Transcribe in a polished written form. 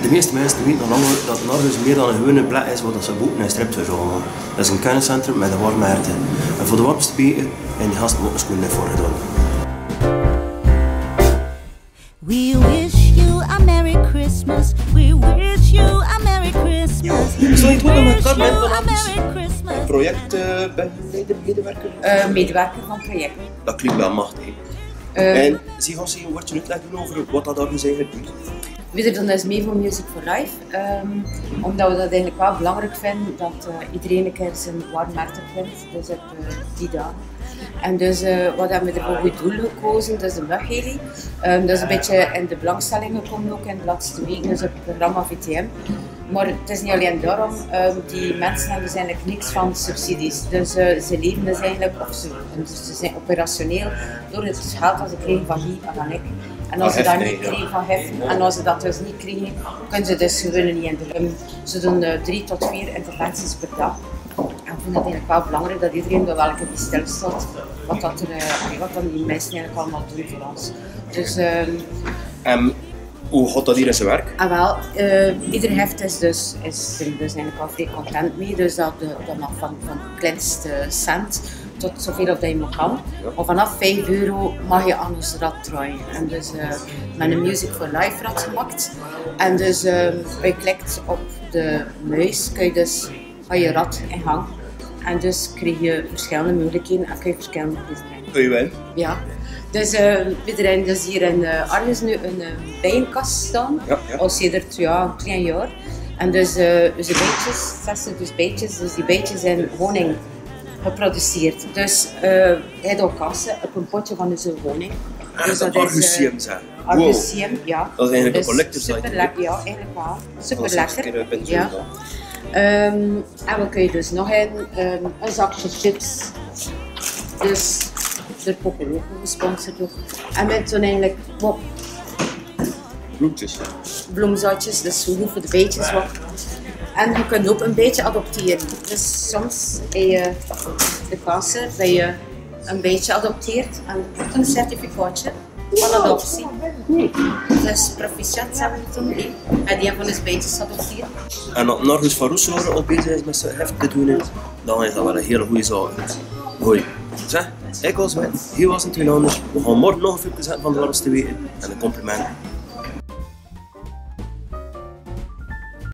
De meeste mensen weten nog langer dat Nargus meer dan een gewone plek is wat ze boeken en strips verzamelen. Dat is een kenniscentrum met een warme herten. En voor de warmste beker en die gasten moeten schoenen voor gedaan. We wish you a Merry Christmas. We wish you a Merry Christmas. Zou je het ook met dat a Merry Christmas. Projectmedewerker? Medewerker van projecten. Dat klinkt wel machtig. En zie je een woordje uitleggen over wat dat Nargus eigenlijk doet? We doen dus mee voor Music for Life, omdat we dat eigenlijk wel belangrijk vinden dat iedereen een keer zijn warm hart vindt, dus op die dagen. En dus wat hebben we er voor goed doel gekozen, dat is de Mugheli. Dat is een beetje in de belangstelling gekomen ook in de laatste weken, dus op het programma VTM. Maar het is niet alleen daarom, die mensen hebben dus eigenlijk niks van subsidies. Dus ze leven dus eigenlijk, of ze zijn operationeel door het geld dat ze kregen van Guy en van ik. En als ze dat niet kregen van heffen, en als ze dat dus niet kregen, kunnen ze dus gewoon niet in de Ze doen 3 tot 4 interventies per dag. En ik vind het eigenlijk wel belangrijk dat iedereen bij welke die stilstaat, wat dan die mensen eigenlijk allemaal doen voor ons. Dus, hoe gaat dat hier in zijn werk? Ieder heft is dus eigenlijk wel vrij content mee, dus dat mag van de kleinste cent tot zoveel of dat je maar kan. Maar vanaf €5 mag je aan ons rad draaien. En dus met een Music for Life rad gemaakt. En dus je klikt op de muis, kun je dus van je rad in gang. En dus krijg je verschillende mogelijkheden en kun je verschillende prijzen brengen. Kun je winnen? Ja. Dus we hebben dus hier in Arles nu een bijenkast staan, al sedert een klein jaar. En dus onze bijtjes, 60 dus bijtjes, dus die bijtjes zijn honing geproduceerd. Dus hij doet kassen op een potje van onze honing. Dus dat is Argusium zijn. Argusium, ja. Dat is eigenlijk dus een collector site. Super lekker, ja, eigenlijk wel. Super lekker. Ja. En we kunnen dus nog een zakje chips. Dus door Poco gesponsord ook. En met zo'n eigenlijk bloemtjes. Bloemzaadjes, dus zo goed voor de beetjes wat. En je kunt ook een beetje adopteren. Dus soms in de kassen ben je een beetje adopteert en een certificaatje van adoptie. Dus proficiat hebben we toen en die hebben ons beetjes adopteren. En als Nargus van Roeselaar al bezig is met zijn heft te doen, dan is dat wel een hele goede zaak. Hoi. Zeg, ik was met, hier was het weer anders. We gaan morgen nog een filmpje zetten van de warmste weken en een compliment.